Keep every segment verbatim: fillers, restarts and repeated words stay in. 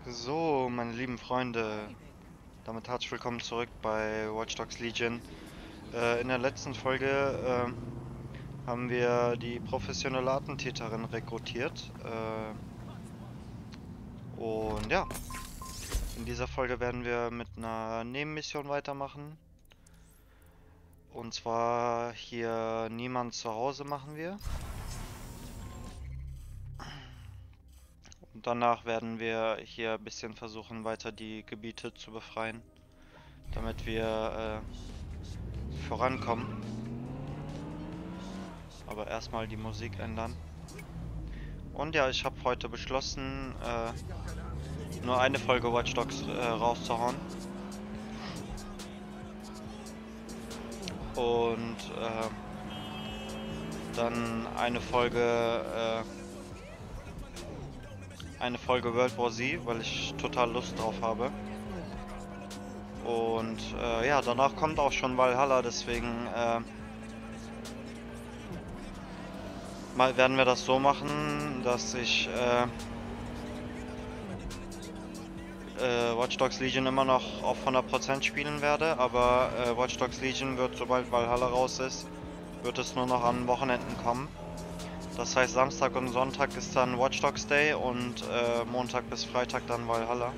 So, meine lieben Freunde, damit herzlich willkommen zurück bei Watch Dogs Legion. Äh, in der letzten Folge äh, haben wir die professionelle Attentäterin rekrutiert. Äh, und ja, in dieser Folge werden wir mit einer Nebenmission weitermachen. Und zwar hier niemand zu Hause machen wir. Und danach werden wir hier ein bisschen versuchen, weiter die Gebiete zu befreien, damit wir äh, vorankommen. Aber erstmal die Musik ändern. Und ja, ich habe heute beschlossen, äh, nur eine Folge Watch Dogs äh, rauszuhauen. Und äh, dann eine Folge, äh, eine Folge World War Z, weil ich total Lust drauf habe. Und äh, ja, danach kommt auch schon Valhalla, deswegen äh, mal werden wir das so machen, dass ich äh, äh, Watch Dogs Legion immer noch auf hundert Prozent spielen werde, aber äh, Watch Dogs Legion wird, sobald Valhalla raus ist, wird es nur noch an Wochenenden kommen. Das heißt, Samstag und Sonntag ist dann Watch Dogs Day und äh, Montag bis Freitag dann Valhalla.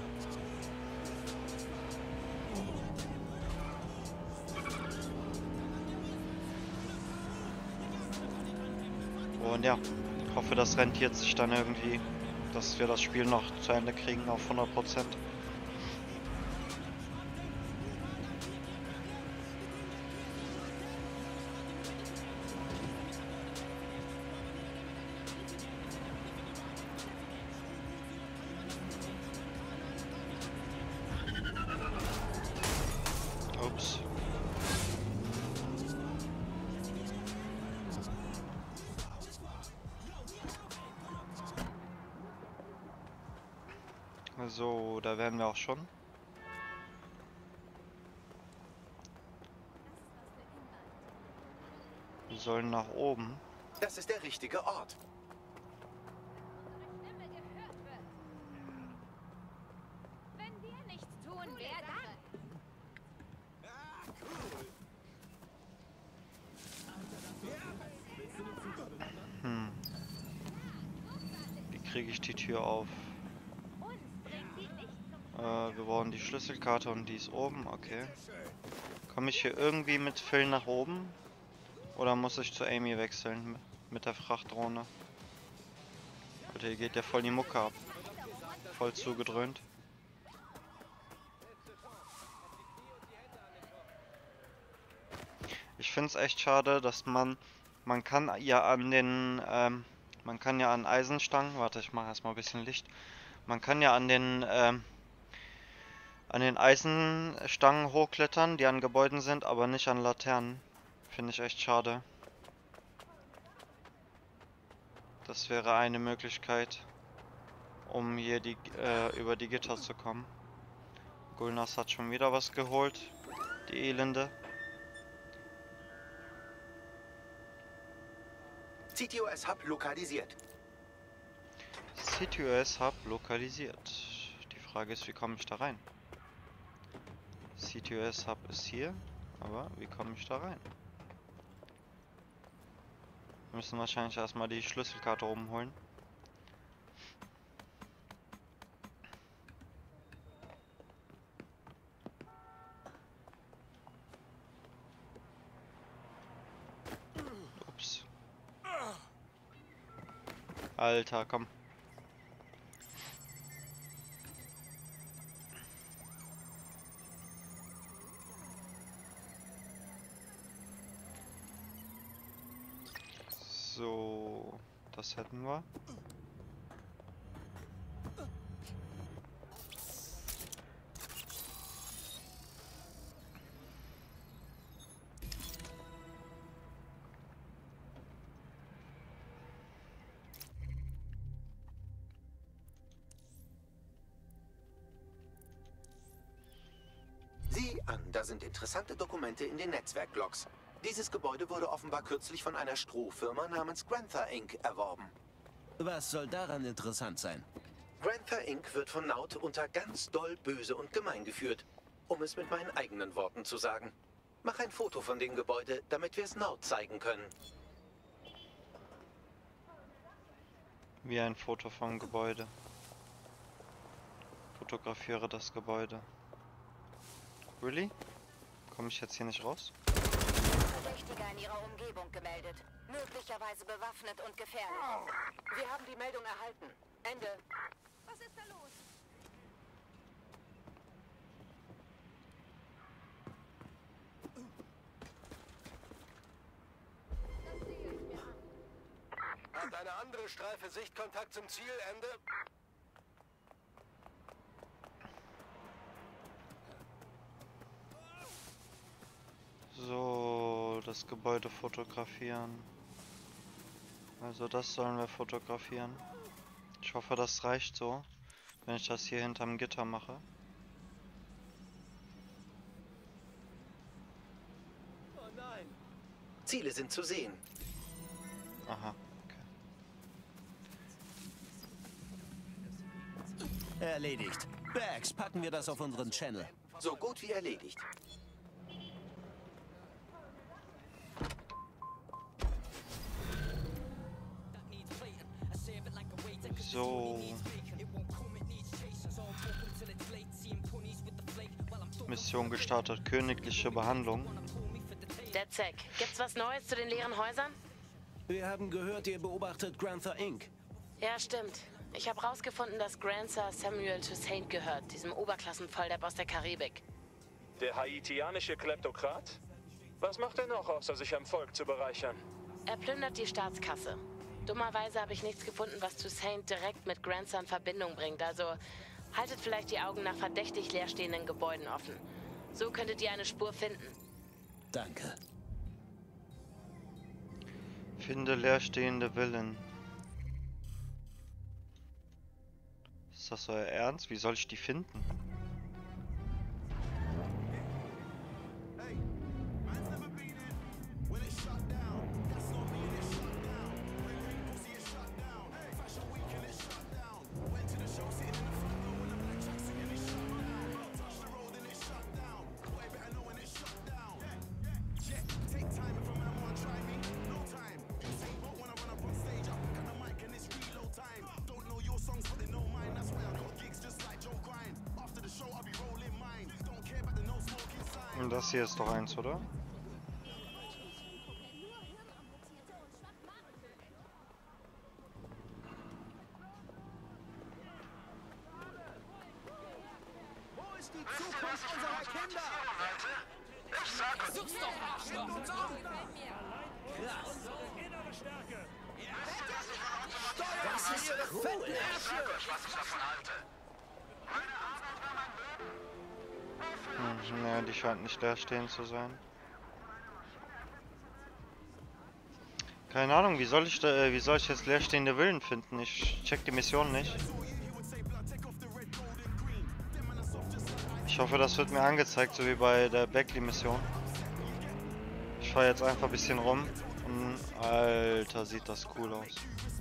Und ja, ich hoffe, das rentiert sich dann irgendwie, dass wir das Spiel noch zu Ende kriegen auf hundert Prozent. Ups. So, da wären wir auch schon. Wir sollen nach oben. Das ist der richtige Ort. Wenn wir nichts tun, wer dann? Hm. Wie kriege ich die Tür auf? Äh, wir brauchen die Schlüsselkarte und die ist oben, okay. Komme ich hier irgendwie mit Phil nach oben? Oder muss ich zu Amy wechseln mit der Frachtdrohne? Alter, hier geht ja voll die Mucke ab. Voll zugedröhnt. Ich finde es echt schade, dass man... Man kann ja an den... Ähm, man kann ja an Eisenstangen... Warte, ich mache erstmal ein bisschen Licht. Man kann ja an den... Ähm, an den Eisenstangen hochklettern, die an Gebäuden sind, aber nicht an Laternen. Finde ich echt schade. Das wäre eine Möglichkeit, um hier die, äh, über die Gitter zu kommen. Gulnas hat schon wieder was geholt. Die Elende. C T O S-Hub lokalisiert. C T O S-Hub lokalisiert. Die Frage ist, wie komme ich da rein? C T O S-Hub ist hier, aber wie komme ich da rein? Wir müssen wahrscheinlich erstmal die Schlüsselkarte oben holen. Ups. Alter, komm. So, das hätten wir. Sieh an, da sind interessante Dokumente in den Netzwerklogs. Dieses Gebäude wurde offenbar kürzlich von einer Strohfirma namens Grantha Incorporated erworben. Was soll daran interessant sein? Granther Incorporated wird von Naut unter ganz doll böse und gemein geführt, um es mit meinen eigenen Worten zu sagen. Mach ein Foto von dem Gebäude, damit wir es Naut zeigen können. Wie ein Foto vom Gebäude. Fotografiere das Gebäude. Really? Komme ich jetzt hier nicht raus? Verdächtiger in ihrer Umgebung gemeldet. Möglicherweise bewaffnet und gefährlich. Wir haben die Meldung erhalten. Ende. Was ist da los? Das sehe ich mir an. Hat eine andere Streife Sichtkontakt zum Ziel, Ende? So, das Gebäude fotografieren. Also das sollen wir fotografieren. Ich hoffe, das reicht so, wenn ich das hier hinterm Gitter mache. Oh nein. Ziele sind zu sehen. Aha, okay. Erledigt. Bags, packen wir das auf unseren Channel. So gut wie erledigt. So. Mission gestartet. Königliche Behandlung. Der Zack, gibt's was Neues zu den leeren Häusern? Wir haben gehört, ihr beobachtet Granther Incorporated. Ja, stimmt. Ich habe rausgefunden, dass Granther Samuel Toussaint gehört, diesem Oberklassenvolldepp aus der Karibik. Der haitianische Kleptokrat? Was macht er noch, außer sich am Volk zu bereichern? Er plündert die Staatskasse. Dummerweise habe ich nichts gefunden, was Toussaint direkt mit Granther in Verbindung bringt, also haltet vielleicht die Augen nach verdächtig leerstehenden Gebäuden offen. So könntet ihr eine Spur finden. Danke. Finde leerstehende Villen. Ist das euer Ernst? Wie soll ich die finden? Und das hier ist doch eins, oder? Wo ist die Zukunft unserer Kinder? Ich sag, such's doch, Arschloch! Das ist ihre fetten Ärsche! Hm, naja, die scheint nicht leerstehend zu sein. Keine Ahnung, wie soll ich da, äh, wie soll ich jetzt leerstehende Villen finden? Ich check die Mission nicht. Ich hoffe, das wird mir angezeigt, so wie bei der Beckley-Mission. Ich fahre jetzt einfach ein bisschen rum und Alter, sieht das cool aus.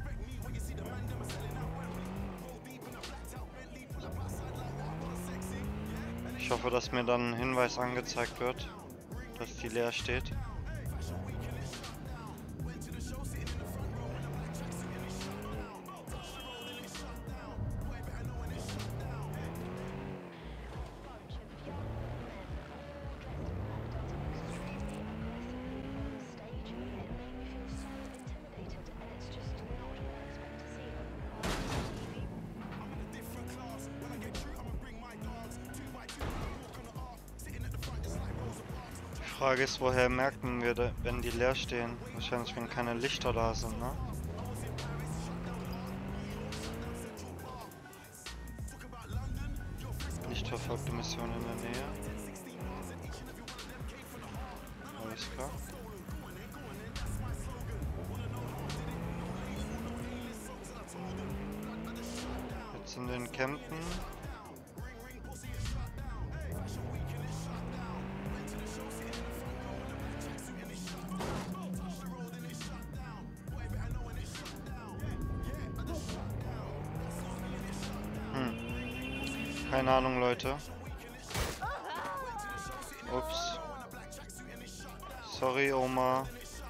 Ich hoffe, dass mir dann ein Hinweis angezeigt wird, dass die leer steht. Die Frage ist, woher merken wir, da, wenn die leer stehen? Wahrscheinlich, wenn keine Lichter da sind, ne? Nicht verfolgte Mission in der Nähe. Alles klar. Jetzt in den Campen. Keine Ahnung, Leute. Ups. Sorry, Oma.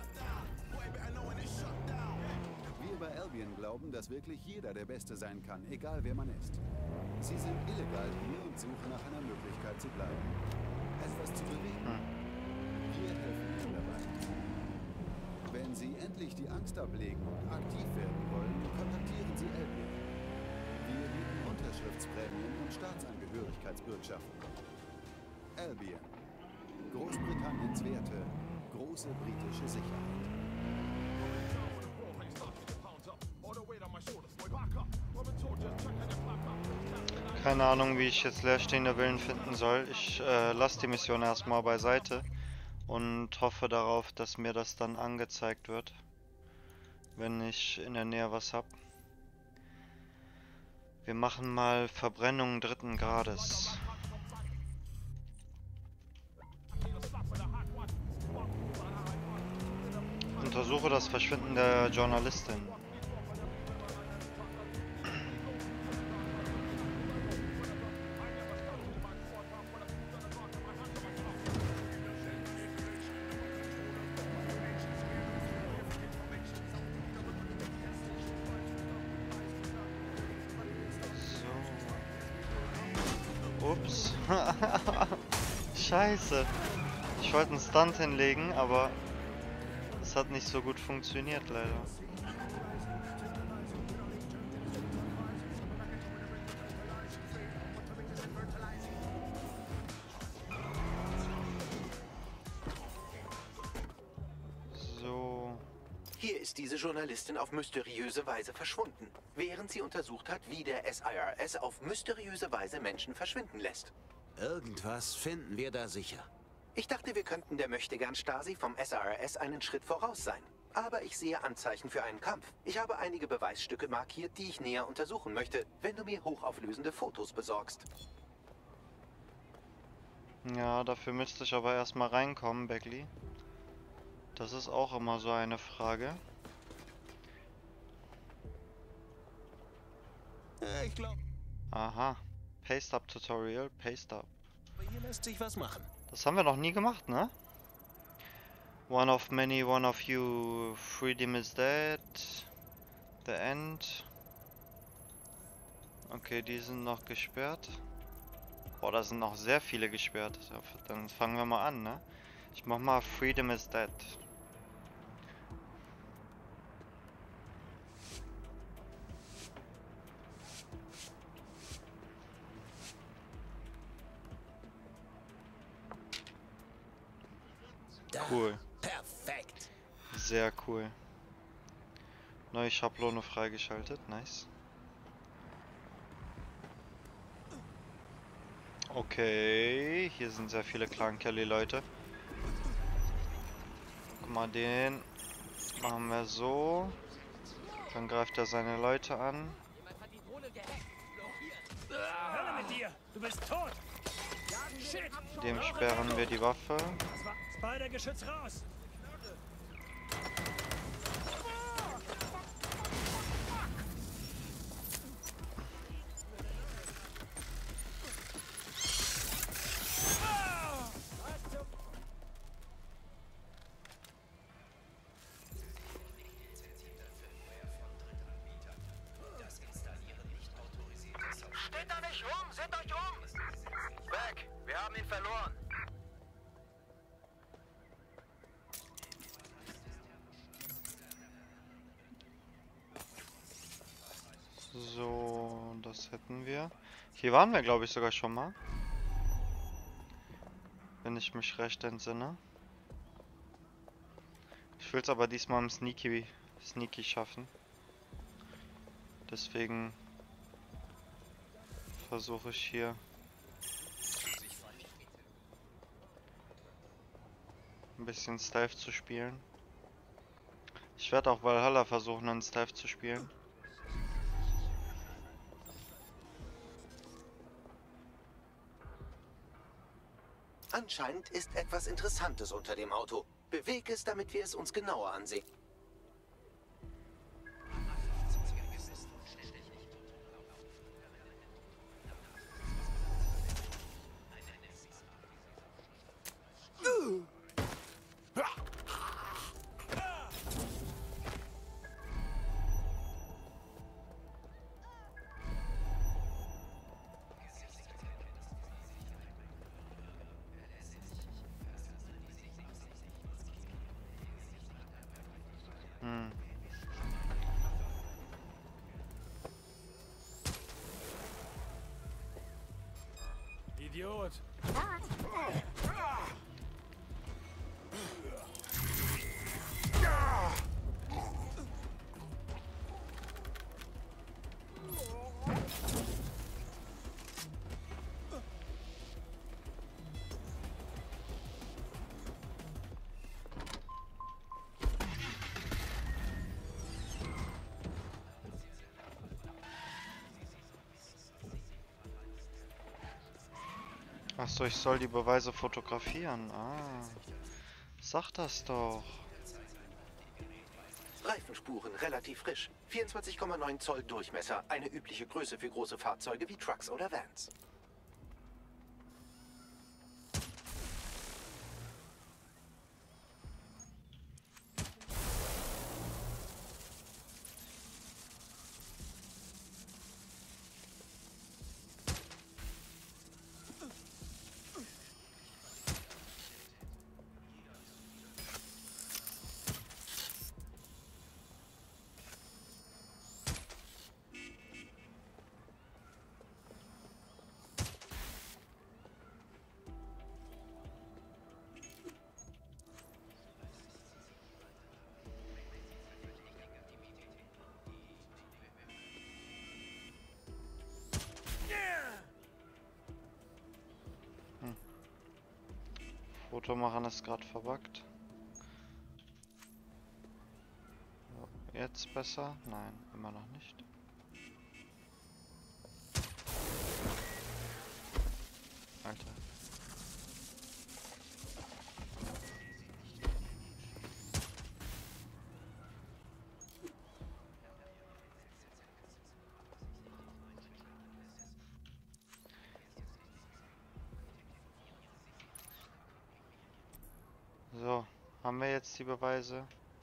Wir bei Albion glauben, dass wirklich jeder der Beste sein kann, egal wer man ist. Sie sind illegal hier und suchen nach einer Möglichkeit zu bleiben. Etwas zu bewegen. Hm. Wir helfen Ihnen dabei. Wenn Sie endlich die Angst ablegen und aktiv werden wollen, kontaktieren Sie Albion. Wir bieten Unterschriftsprämien und Staatsangehörigkeitsbürgschaften. Albion. Großbritanniens Werte. Große britische Sicherheit. Keine Ahnung, wie ich jetzt leerstehende Villen finden soll. Ich äh, lasse die Mission erstmal beiseite und hoffe darauf, dass mir das dann angezeigt wird, wenn ich in der Nähe was habe. Wir machen mal Verbrennung dritten Grades. Untersuche das Verschwinden der Journalistin. Ups. Scheiße. Ich wollte einen Stunt hinlegen, aber es hat nicht so gut funktioniert, leider. So. Hier ist diese Journalistin auf mysteriöse Weise verschwunden, während sie untersucht hat, wie der S I R S auf mysteriöse Weise Menschen verschwinden lässt. Irgendwas finden wir da sicher. Ich dachte, wir könnten der Möchtegern-Stasi vom S I R S einen Schritt voraus sein. Aber ich sehe Anzeichen für einen Kampf. Ich habe einige Beweisstücke markiert, die ich näher untersuchen möchte, wenn du mir hochauflösende Fotos besorgst. Ja, dafür müsste ich aber erstmal reinkommen, Beckley. Das ist auch immer so eine Frage. Äh, ich glaube, Aha. Paste-Up-Tutorial, Paste-Up. hier lässt sich was machen. Das haben wir noch nie gemacht, ne? One of many, one of you. Freedom is dead. The end. Okay, die sind noch gesperrt. Boah, da sind noch sehr viele gesperrt. Ja, dann fangen wir mal an, ne? Ich mach mal Freedom is dead. Cool. Perfekt. Sehr cool. Neue Schablone freigeschaltet. Nice. Okay. Hier sind sehr viele Clan Kelly Leute. Guck mal, den machen wir so. Dann greift er seine Leute an. Hölle mit dir! Du bist tot! Shit! Dem sperren wir die Waffe. Spider-Geschütz raus! Steht da nicht rum! Seht euch um! Weg! Wir haben ihn verloren! So, das hätten wir. Hier waren wir, glaube ich, sogar schon mal. Wenn ich mich recht entsinne. Ich will es aber diesmal im Sneaky, Sneaky schaffen. Deswegen versuche ich hier ein bisschen Stealth zu spielen. Ich werde auch Valhalla versuchen, in Stealth zu spielen. Anscheinend ist etwas Interessantes unter dem Auto. Beweg es, damit wir es uns genauer ansehen. Idiot! Achso, ich soll die Beweise fotografieren. Ah. Sag das doch. Reifenspuren relativ frisch. vierundzwanzig Komma neun Zoll Durchmesser. Eine übliche Größe für große Fahrzeuge wie Trucks oder Vans. Foto machen ist gerade verbuggt. So, jetzt besser? Nein, immer noch nicht. Alter. So, haben wir jetzt die Beweise?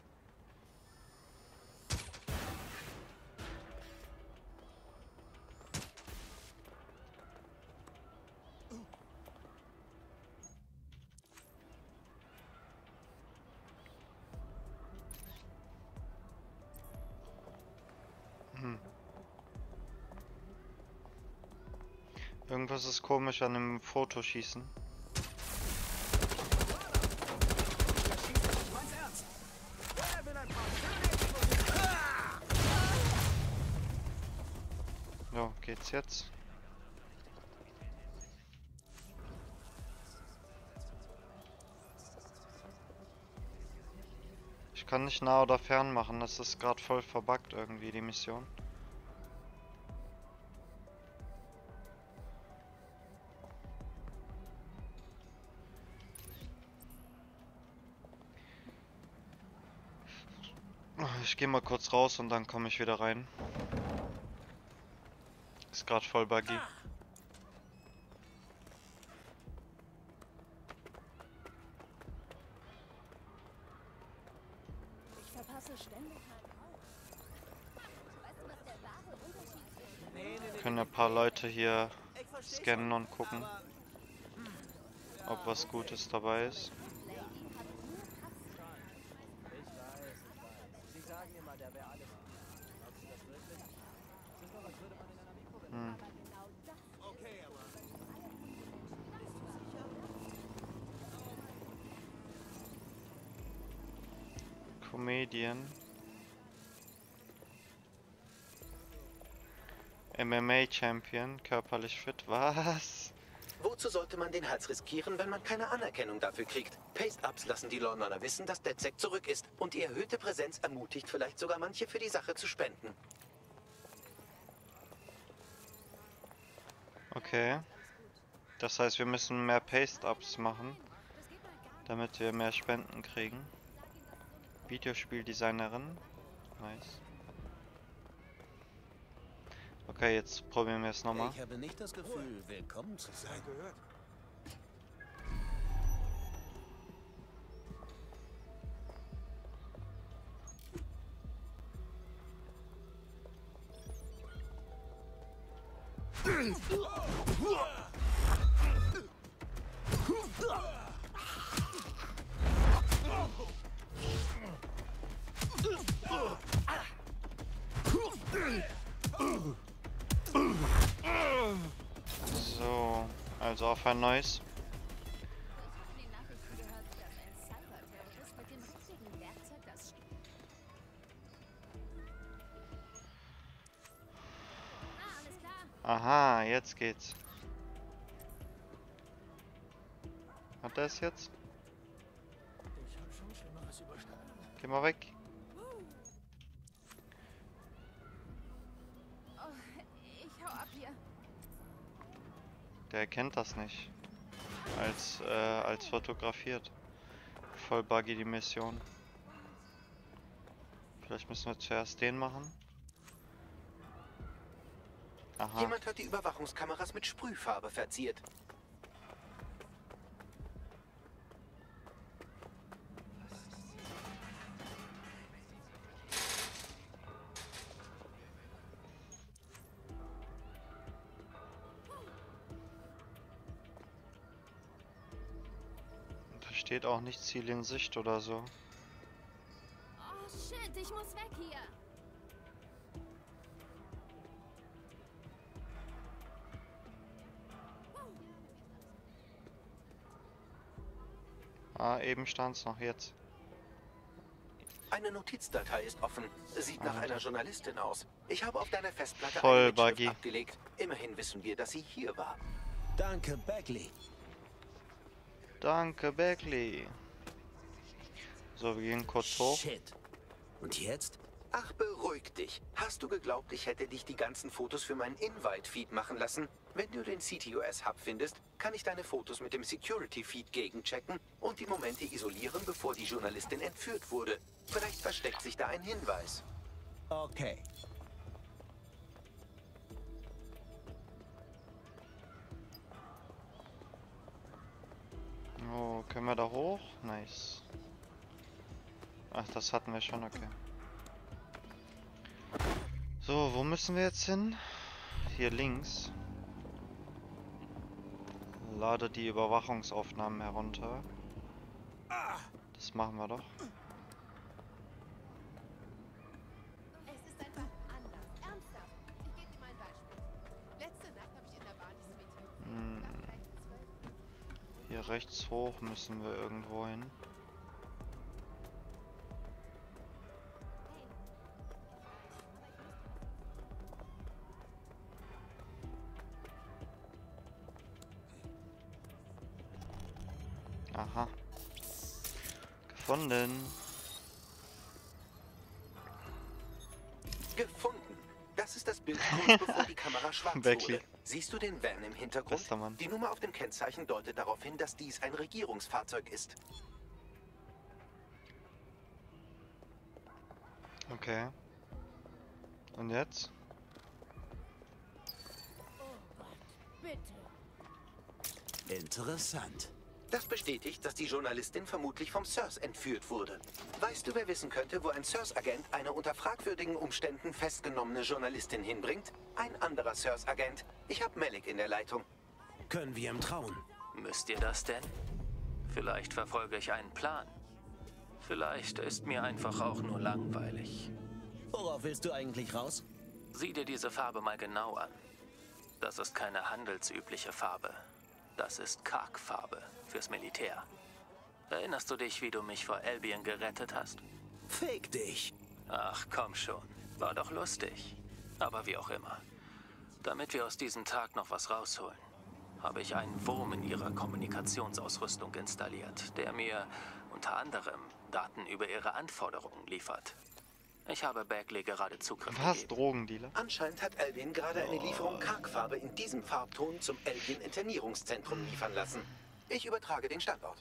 Hm. Irgendwas ist komisch an dem Fotoschießen. So, geht's jetzt? Ich kann nicht nah oder fern machen, das ist gerade voll verbuggt irgendwie, die Mission. Ich gehe mal kurz raus und dann komme ich wieder rein. Ist gerade voll buggy. Ich verpasse ständig meinen Raum. Weißt du, was der wahre Unterschied ist? Können ein paar Leute hier scannen und gucken, ob was Gutes dabei ist. Hm. Comedian. M M A Champion, körperlich fit. Was? Wozu sollte man den Hals riskieren, wenn man keine Anerkennung dafür kriegt? Paste-Ups lassen die Londoner wissen, dass DedSec zurück ist. Und die erhöhte Präsenz ermutigt vielleicht sogar manche für die Sache zu spenden. Okay. Das heißt, wir müssen mehr Paste-Ups machen, damit wir mehr Spenden kriegen. Videospieldesignerin. Nice. Okay, jetzt probieren wir es nochmal. Ich habe nicht das Gefühl, willkommen zu sein. So, Also auf ein neues. Ich habe in den Nachrichten gehört, dass ein Cyberterrorist mit dem richtigen Werkzeug das... Ah, alles klar. Aha, jetzt geht's. Hat er es jetzt? Ich hab schon Schlimmeres überstanden. Geh mal weg. Oh, ich hau ab hier. Der erkennt das nicht. Als, äh, als fotografiert. Voll buggy die Mission. Vielleicht müssen wir zuerst den machen. Aha. Jemand hat die Überwachungskameras mit Sprühfarbe verziert. Da steht auch nicht Ziel in Sicht oder so. Oh shit, ich muss weg hier. Ah, Ah, eben stand's noch jetzt. Eine Notizdatei ist offen. Sieht nach Ah. einer Journalistin aus. Ich habe auf deiner Festplatte Voll eine Mitschrift buggy. abgelegt. Immerhin wissen wir, dass sie hier war. Danke, Bagley. Danke, Beckley. So, wir gehen kurz hoch. Shit. Und jetzt? Ach, beruhig dich. Hast du geglaubt, ich hätte dich die ganzen Fotos für meinen Invite-Feed machen lassen? Wenn du den C T O S-Hub findest, kann ich deine Fotos mit dem Security-Feed gegenchecken und die Momente isolieren, bevor die Journalistin entführt wurde. Vielleicht versteckt sich da ein Hinweis. Okay. Oh, können wir da hoch? Nice. Ach, das hatten wir schon, okay. So, wo müssen wir jetzt hin? Hier links. Lade die Überwachungsaufnahmen herunter. Das machen wir doch. Es ist einfach anders. Ernsthaft. Ich gebe dir mal ein Beispiel. Letzte Nacht habe ich in der Bahn dieses Mädchen Hm. nach zwölf. Hier rechts hoch müssen wir irgendwo hin. Aha. Gefunden. Gefunden. Das ist das Bild kurz bevor die Kamera schwarz Beckley. wurde. Siehst du den Van im Hintergrund? Bester Mann. Die Nummer auf dem Kennzeichen deutet darauf hin, dass dies ein Regierungsfahrzeug ist. Okay. Und jetzt? Bitte. Interessant. Das bestätigt, dass die Journalistin vermutlich vom C I R S entführt wurde. Weißt du, wer wissen könnte, wo ein C I R S-Agent eine unter fragwürdigen Umständen festgenommene Journalistin hinbringt? Ein anderer C I R S-Agent. Ich habe Malik in der Leitung. Können wir ihm trauen? Müsst ihr das denn? Vielleicht verfolge ich einen Plan. Vielleicht ist mir einfach auch nur langweilig. Worauf willst du eigentlich raus? Sieh dir diese Farbe mal genau an. Das ist keine handelsübliche Farbe. Das ist Karg-Farbe fürs Militär. Erinnerst du dich, wie du mich vor Albion gerettet hast? Fick dich. Ach, komm schon. War doch lustig. Aber wie auch immer. Damit wir aus diesem Tag noch was rausholen, habe ich einen Wurm in ihrer Kommunikationsausrüstung installiert, der mir unter anderem Daten über ihre Anforderungen liefert. Ich habe Bagley gerade Zugriff Was? gegeben. Drogendealer? Anscheinend hat Albion gerade eine Lieferung Karg-Farbe in diesem Farbton zum Albion-Internierungszentrum liefern lassen. Ich übertrage den Standort.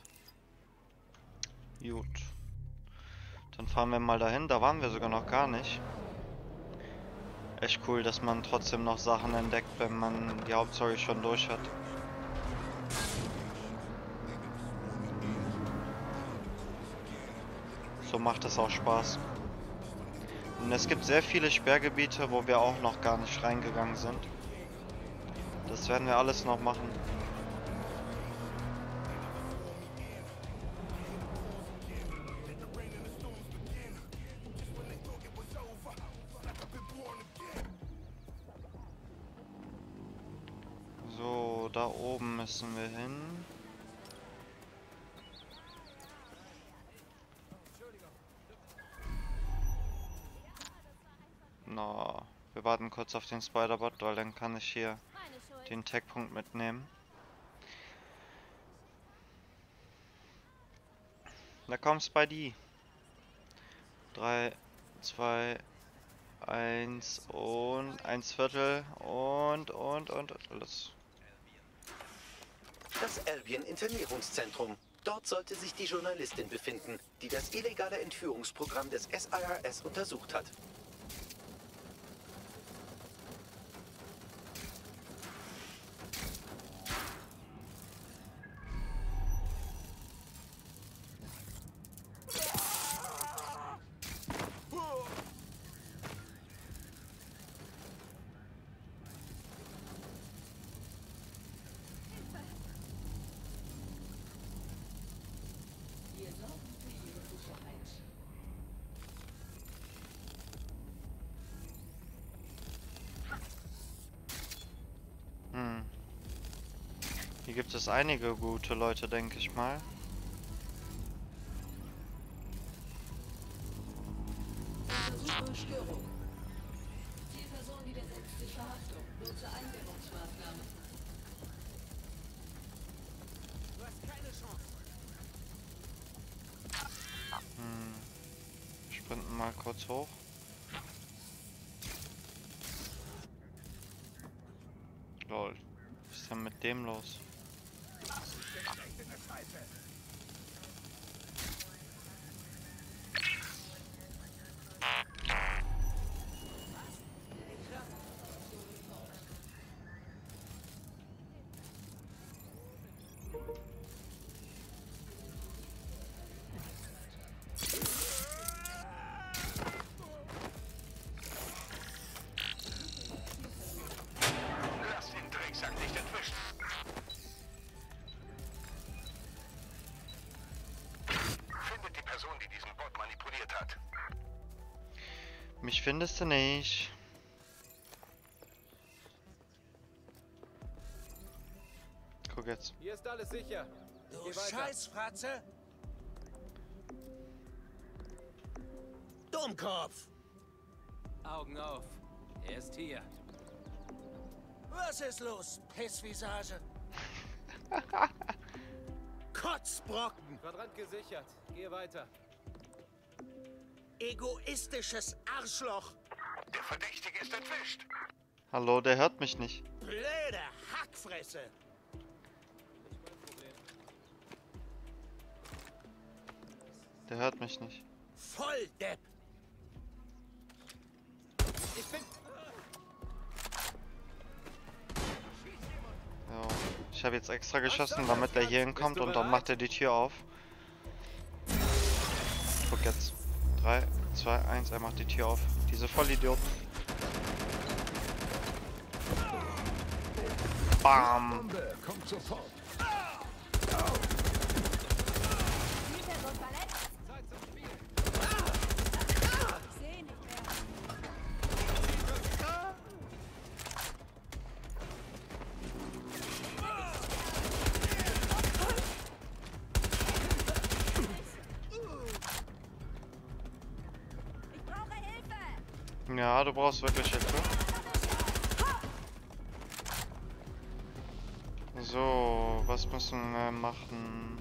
Gut. Dann fahren wir mal dahin. Da waren wir sogar noch gar nicht. Echt cool, dass man trotzdem noch Sachen entdeckt, wenn man die Hauptstory schon durch hat. So macht es auch Spaß. Und es gibt sehr viele Sperrgebiete, wo wir auch noch gar nicht reingegangen sind. Das werden wir alles noch machen. So, da oben müssen wir hin. Na, wir warten kurz auf den Spider-Bot, weil dann kann ich hier den Tech-Punkt mitnehmen. Da kommt Spidey. drei, zwei, eins und eins Viertel und und und alles. Das Albion-Internierungszentrum. Dort sollte sich die Journalistin befinden, die das illegale Entführungsprogramm des S I R S untersucht hat. Hm. Hier gibt es einige gute Leute, denke ich mal. Störung. Zielperson widersetzt sich Verhaftung. Nutze Eindämmungsmaßnahmen. Du hast keine Chance. Hm. Sprinten mal kurz hoch. Lol. Was ist denn mit dem los? Mich findest du nicht. Guck jetzt. Hier ist alles sicher. Du Geh weiter. Scheißfratze! Dummkopf! Augen auf. Er ist hier. Was ist los, Pissvisage? Kotzbrocken! Quadrant gesichert. Geh weiter. Egoistisches Arschloch! Der Verdächtige ist entwischt. Hallo, der hört mich nicht. Blöde Hackfresse! Der hört mich nicht. Volldepp! Ich bin... Ja, ich habe jetzt extra geschossen, damit er hier hinkommt und dann macht er die Tür auf. Guck jetzt. drei, zwei, eins, er macht die Tür auf. Diese Vollidioten. Bam! Kommt sofort. Ja, du brauchst wirklich Hilfe. So, was müssen wir machen?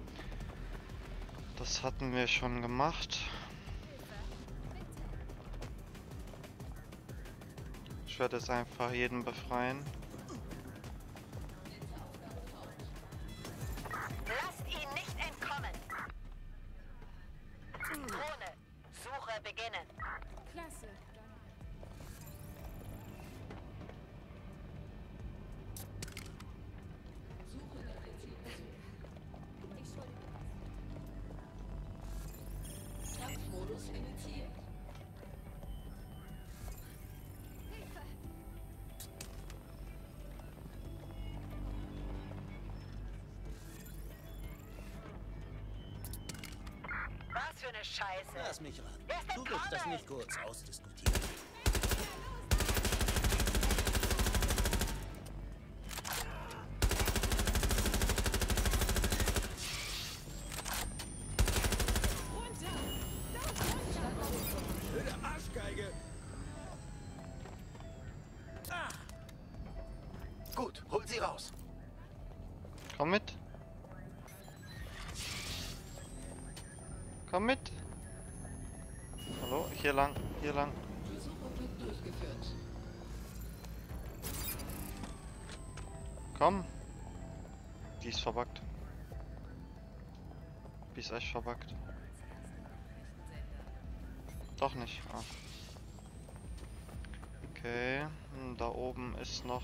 Das hatten wir schon gemacht. Ich werde jetzt einfach jeden befreien. Lasst ihn nicht entkommen. Drohne, Suche beginnen. Klasse. Kampfmodus initiiert. Was für eine Scheiße. Lass mich ran. Wer ist Du willst das entkommen? nicht kurz ausdiskutieren. sie raus. Komm mit. Komm mit. Hallo, hier lang, hier lang. Versuchung wird durchgeführt. Komm. Die ist verbuggt. Die ist echt verbuggt. Doch nicht. Ah. Okay. Da oben ist noch...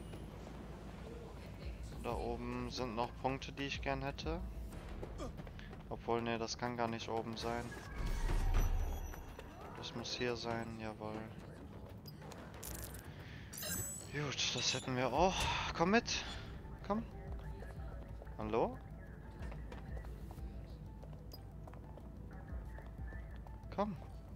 Da oben sind noch Punkte, die ich gern hätte. Obwohl, ne, das kann gar nicht oben sein. Das muss hier sein, jawohl. Gut, das hätten wir auch. Komm mit. Komm. Hallo? Komm.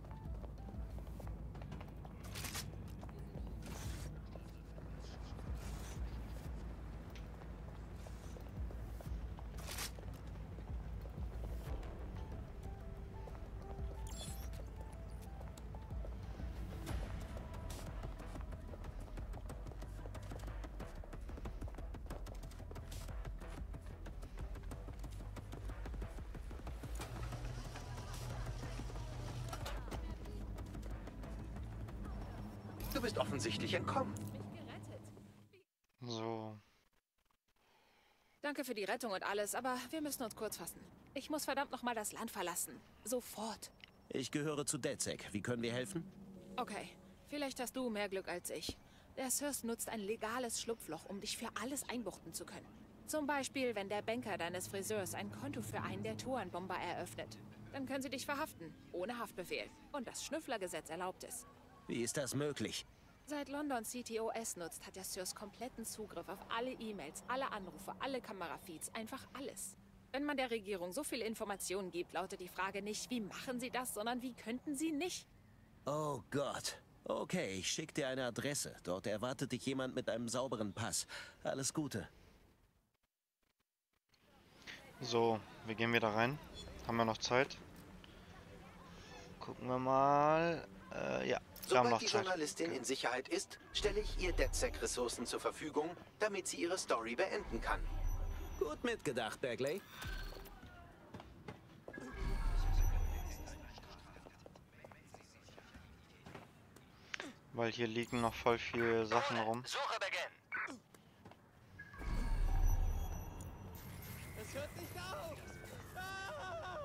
Du bist offensichtlich entkommen. So. Danke für die Rettung und alles, aber wir müssen uns kurz fassen. Ich muss verdammt nochmal das Land verlassen. Sofort. Ich gehöre zu DedSec. Wie können wir helfen? Okay, vielleicht hast du mehr Glück als ich. Der Circe nutzt ein legales Schlupfloch, um dich für alles einbuchten zu können. Zum Beispiel, wenn der Banker deines Friseurs ein Konto für einen der Tourenbomber eröffnet. Dann können sie dich verhaften, ohne Haftbefehl. Und das Schnüfflergesetz erlaubt es. Wie ist das möglich? Seit London C T O S nutzt, hat der Circe kompletten Zugriff auf alle E-Mails, alle Anrufe, alle Kamerafeeds, einfach alles. Wenn man der Regierung so viel Informationen gibt, lautet die Frage nicht, wie machen sie das, sondern wie könnten sie nicht? Oh Gott. Okay, ich schicke dir eine Adresse. Dort erwartet dich jemand mit einem sauberen Pass. Alles Gute. So, wir gehen wieder rein. Haben wir noch Zeit? Gucken wir mal. Äh, ja, wir haben Sobald noch die Zeit. Journalistin in Sicherheit ist, stelle ich ihr DedSec-Ressourcen zur Verfügung, damit sie ihre Story beenden kann. Gut mitgedacht, Bagley. Weil hier liegen noch voll viele Sachen rum. Suche beginnen. Es hört nicht auf! Ah!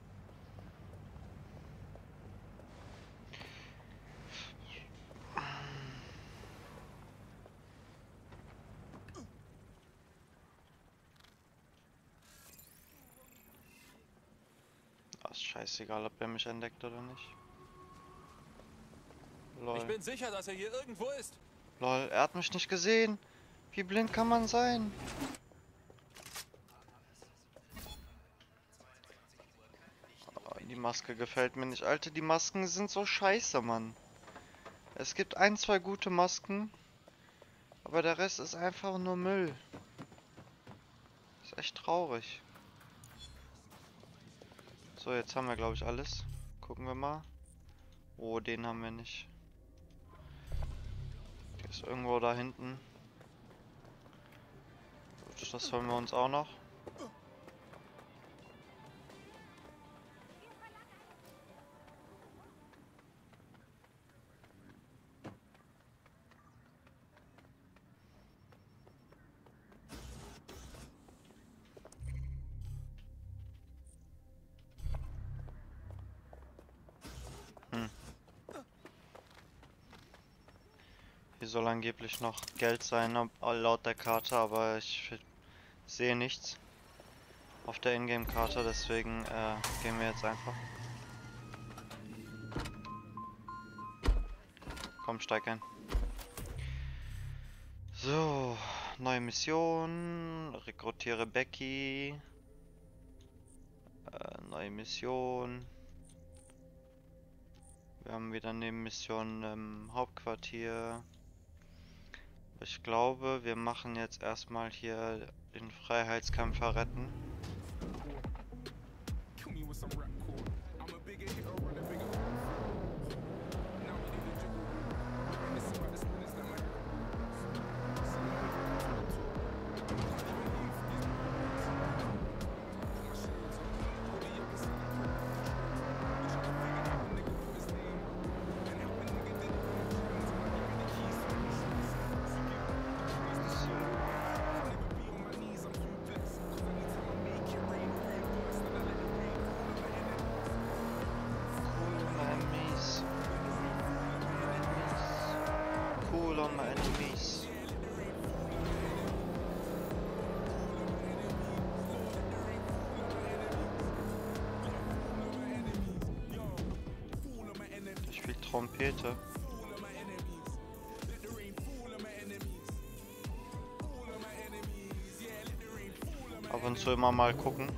Ah, ist scheißegal, ob er mich entdeckt oder nicht. Lol. Ich bin sicher, dass er hier irgendwo ist. Lol, er hat mich nicht gesehen. Wie blind kann man sein? Oh, die Maske gefällt mir nicht. Alter, die Masken sind so scheiße, Mann. Es gibt ein, zwei gute Masken. Aber der Rest ist einfach nur Müll. Ist echt traurig. So, jetzt haben wir, glaube ich, alles. Gucken wir mal. Oh, den haben wir nicht. Der ist irgendwo da hinten. Gut, das holen wir uns auch noch. Hm. Hier soll angeblich noch Geld sein, laut der Karte, aber ich sehe nichts auf der Ingame-Karte, deswegen äh, gehen wir jetzt einfach. Komm, steig ein. So, neue Mission, rekrutiere Becky. Äh, neue Mission. Wir haben wieder Nebenmissionen im Hauptquartier. Ich glaube, wir machen jetzt erstmal hier den Freiheitskämpfer retten. Trompete. Ab und zu immer mal gucken.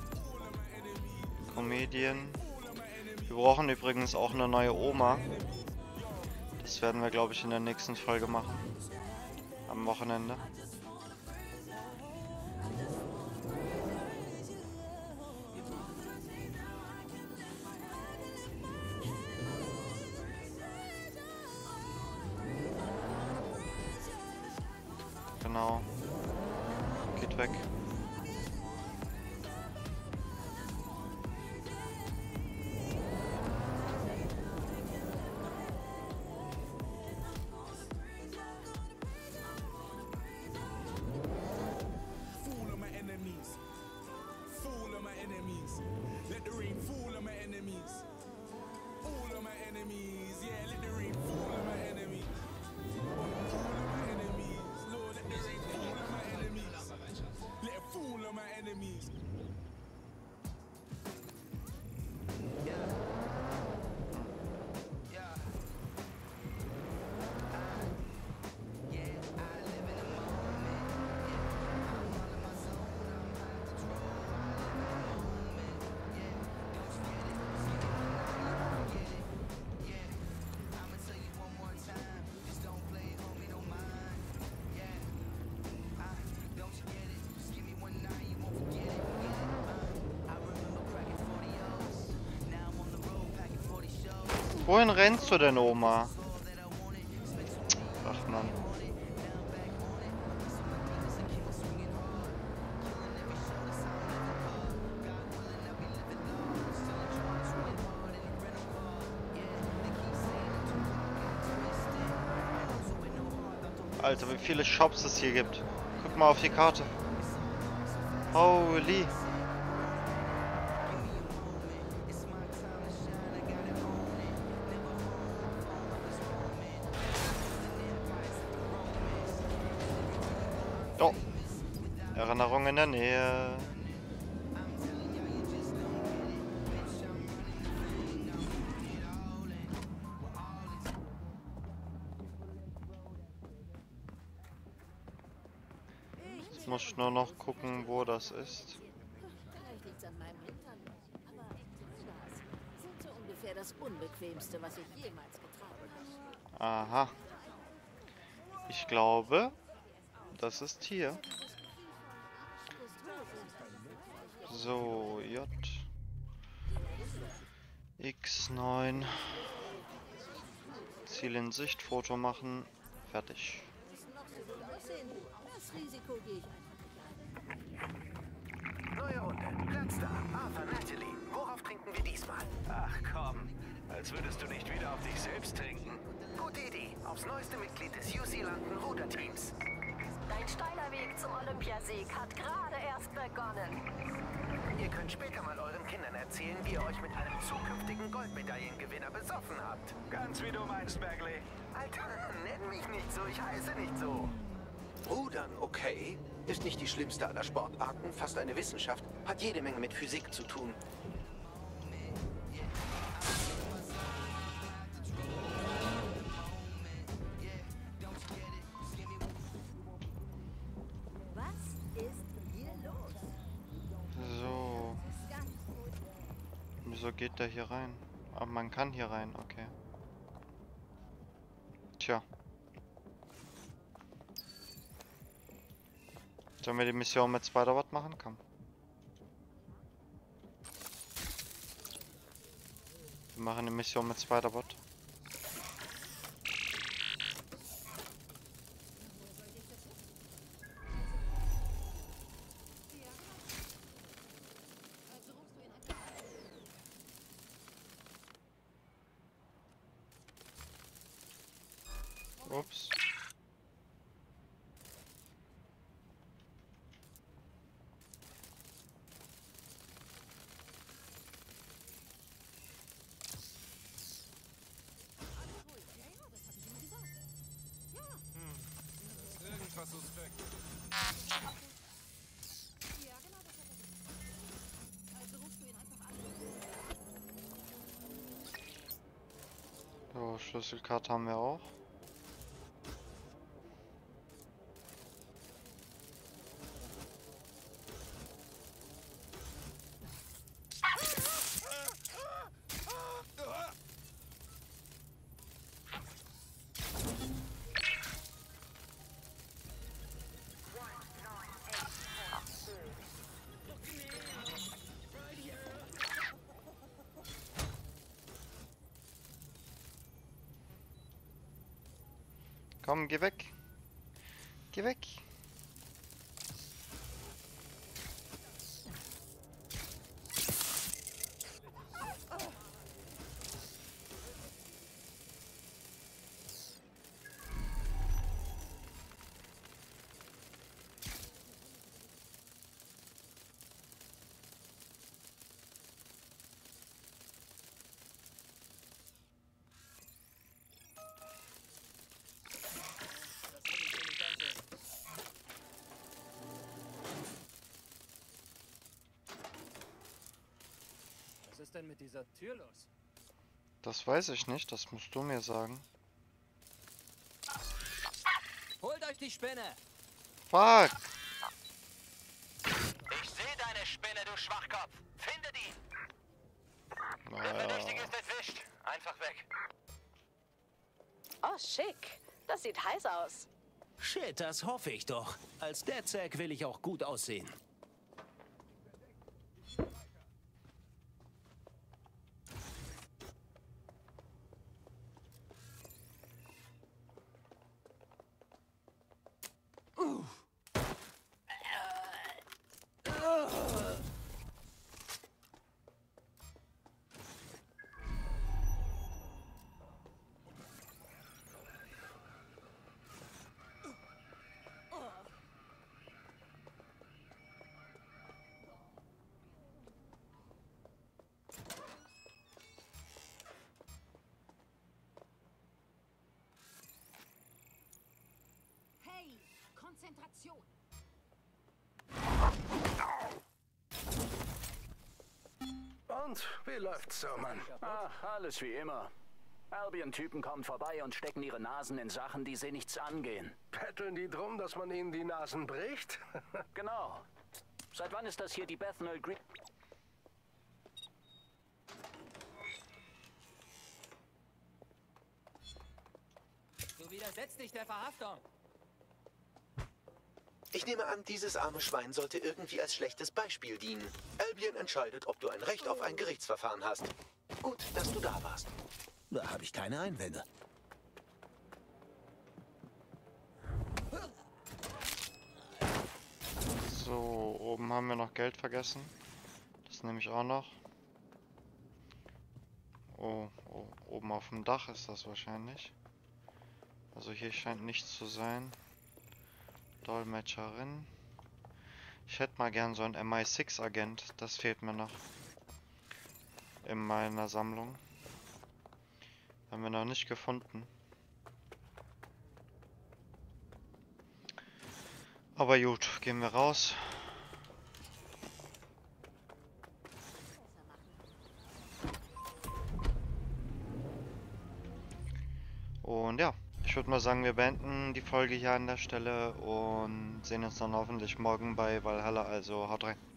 Comedian. Wir brauchen übrigens auch eine neue Oma. Das werden wir, glaube ich, in der nächsten Folge machen. Am Wochenende. Genau. Geht weg. Wohin rennst du denn, Oma? Ach Mann. Alter, wie viele Shops es hier gibt. Guck mal auf die Karte. Holy. Oh. Erinnerung in der Nähe. Jetzt muss ich nur noch gucken, wo das ist. Vielleicht liegt's an meinem Hintern, aber echte Stars sind so ungefähr das Unbequemste, was ich jemals getragen habe. Aha. Ich glaube, das ist hier. So, J. X neun. Ziel in Sicht, Foto machen. Fertig. Das Risiko gehe ich einfach nicht ein. Neue Runde. Platz da. Arthur, Natalie. Worauf trinken wir diesmal? Ach komm, als würdest du nicht wieder auf dich selbst trinken. Gute Idee. Aufs neueste Mitglied des U C London Ruderteams. Dein steiler Weg zum Olympiasieg hat gerade erst begonnen. Ihr könnt später mal euren Kindern erzählen, wie ihr euch mit einem zukünftigen Goldmedaillengewinner besoffen habt. Ganz wie du meinst, Bagley. Alter, nenn mich nicht so, ich heiße nicht so. Rudern, okay. Ist nicht die schlimmste aller Sportarten, fast eine Wissenschaft, hat jede Menge mit Physik zu tun. Was ist hier los? So. Wieso geht der hier rein? Aber man kann hier rein, okay. Tja. Sollen wir die Mission mit Spider-Bot machen? Komm. Wir machen eine Mission mit Spider-Bot. Ups. Irgendwas suspekt. So, Schlüsselkarte haben wir auch. Komm, geh weg. Geh weg. Was ist denn mit dieser Tür los? Das weiß ich nicht, das musst du mir sagen. Holt euch die Spinne! Fuck! Ich sehe deine Spinne, du Schwachkopf. Finde die! Der Naja. Verdächtige ist entwischt. Einfach weg. Oh, schick. Das sieht heiß aus. Shit, das hoffe ich doch. Als DedSec will ich auch gut aussehen. Hey, Konzentration! Und wie läuft's so, Mann? Ach, alles wie immer. Albion-Typen kommen vorbei und stecken ihre Nasen in Sachen, die sie nichts angehen. Betteln die drum, dass man ihnen die Nasen bricht? Genau. Seit wann ist das hier die Bethnal Green? Du widersetzt dich der Verhaftung! Ich nehme an, dieses arme Schwein sollte irgendwie als schlechtes Beispiel dienen. Albion entscheidet, ob du ein Recht auf ein Gerichtsverfahren hast. Gut, dass du da warst. Da habe ich keine Einwände. So, oben haben wir noch Geld vergessen. Das nehme ich auch noch. Oh, oh, oben auf dem Dach ist das wahrscheinlich. Also hier scheint nichts zu sein. Dolmetscherin. Ich hätte mal gern so einen M I sechs Agent. Das fehlt mir noch. In meiner Sammlung. Haben wir noch nicht gefunden. Aber gut, gehen wir raus. Und ja, ich würde mal sagen, wir beenden die Folge hier an der Stelle und sehen uns dann hoffentlich morgen bei Valhalla. Also haut rein.